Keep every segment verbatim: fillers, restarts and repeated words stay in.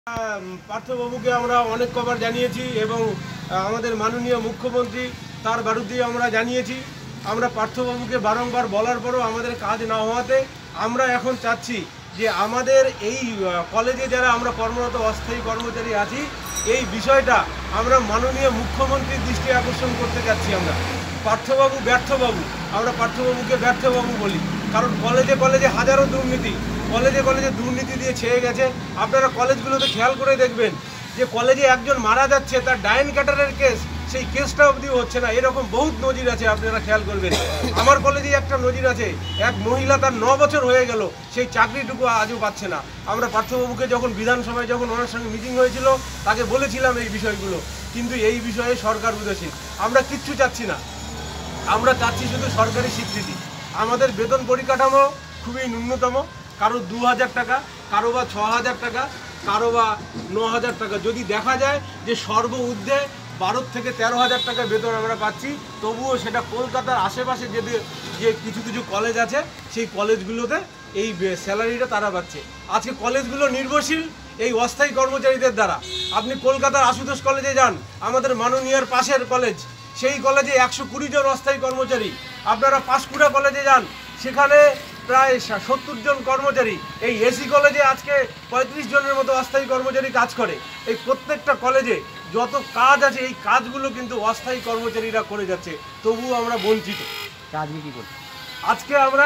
পার্থবাবুকে আমরা অনেক কবার জানিয়েছি এবং আমাদের মাননীয় মুখ্যমন্ত্রী তার বিরুদ্ধে আমরা জানিয়েছি। আমরা পার্থবাবুকে বারংবার বলার পরও আমাদের কাজ না হওয়াতে আমরা এখন চাচ্ছি যে আমাদের এই কলেজে যারা আমরা কর্মরত অস্থায়ী কর্মচারী আছি এই বিষয়টা আমরা মাননীয় মুখ্যমন্ত্রীর দৃষ্টি আকর্ষণ করতে যাচ্ছি। আমরা পার্থবাবু ব্যর্থবাবু, আমরা পার্থবাবুকে ব্যর্থবাবু বলি, কারণ কলেজে কলেজে হাজারো দুর্নীতি, কলেজে কলেজে দুর্নীতি দিয়ে ছেয়ে গেছে। আপনারা কলেজগুলোতে খেয়াল করে দেখবেন যে কলেজে একজন মারা যাচ্ছে, তার ডায়েন ক্যাটারের কেস, সেই কেসটা অবধিও হচ্ছে না। এরকম বহুত নজির আছে, আপনারা খেয়াল করবেন। আমার কলেজে একটা নজির আছে, এক মহিলা তার ন বছর হয়ে গেল, সেই চাকরিটুকু আজও পাচ্ছে না। আমরা পার্থবাবুকে যখন বিধানসভায় যখন ওনার সঙ্গে মিটিং হয়েছিল তাকে বলেছিলাম এই বিষয়গুলো, কিন্তু এই বিষয়ে সরকার উদাসীন। আমরা কিচ্ছু চাচ্ছি না, আমরা চাচ্ছি শুধু সরকারি স্বীকৃতি। আমাদের বেতন পরিকাঠামো খুবই ন্যূনতম, কারো দু হাজার টাকা, কারো বা ছ হাজার টাকা, কারো বা ন হাজার টাকা। যদি দেখা যায় যে সর্ব ঊর্ধ্বে বারো থেকে তেরো হাজার টাকা বেতন আমরা পাচ্ছি, তবুও সেটা কলকাতার আশেপাশে যে যে কিছু কিছু কলেজ আছে সেই কলেজগুলোতে এই স্যালারিটা তারা পাচ্ছে। আজকে কলেজগুলো নির্ভরশীল এই অস্থায়ী কর্মচারীদের দ্বারা। আপনি কলকাতার আশুতোষ কলেজে যান, আমাদের মাননীয়ার পাশের কলেজ, সেই কলেজে একশো কুড়ি জন অস্থায়ী কর্মচারী। আপনারা পাঁশকুড়া কলেজে যান, সেখানে প্রায় সত্তর জন কর্মচারী। এই এসি কলেজে আজকে পঁয়ত্রিশ জনের মতো অস্থায়ী কর্মচারী কাজ করে। এই প্রত্যেকটা কলেজে যত কাজ আছে এই কাজগুলো কিন্তু অস্থায়ী কর্মচারীরা করে যাচ্ছে, তবুও আমরা বঞ্চিত। আজকে কী করছি? আজকে আমরা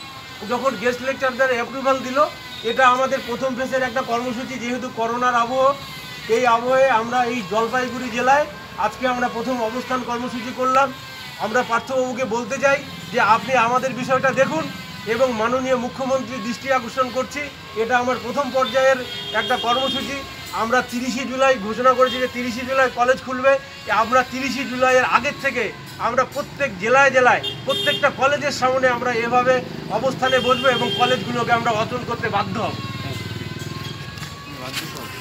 যখন গেস্ট লেকচারদের অ্যাপ্রুভাল দিল, এটা আমাদের প্রথম ফেজের একটা কর্মসূচি। যেহেতু করোনার আবহ, এই আবহে আমরা এই জলপাইগুড়ি জেলায় আজকে আমরা প্রথম অবস্থান কর্মসূচি করলাম। আমরা পার্থবাবুকে বলতে চাই যে আপনি আমাদের বিষয়টা দেখুন এবং মাননীয় মুখ্যমন্ত্রীর দৃষ্টি আকর্ষণ করছি। এটা আমার প্রথম পর্যায়ের একটা কর্মসূচি। আমরা তিরিশে জুলাই ঘোষণা করেছি যে তিরিশে জুলাই কলেজ খুলবে। আমরা তিরিশে জুলাইয়ের আগের থেকে আমরা প্রত্যেক জেলায় জেলায় প্রত্যেকটা কলেজের সামনে আমরা এভাবে অবস্থানে বসবো এবং কলেজগুলোকে আমরা অচল করতে বাধ্য হব।